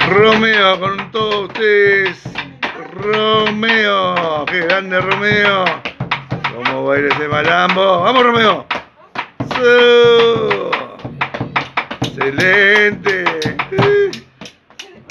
Romeo con todos ustedes. Romeo, qué grande Romeo. Cómo baila ese malambo. Vamos Romeo. Excelente.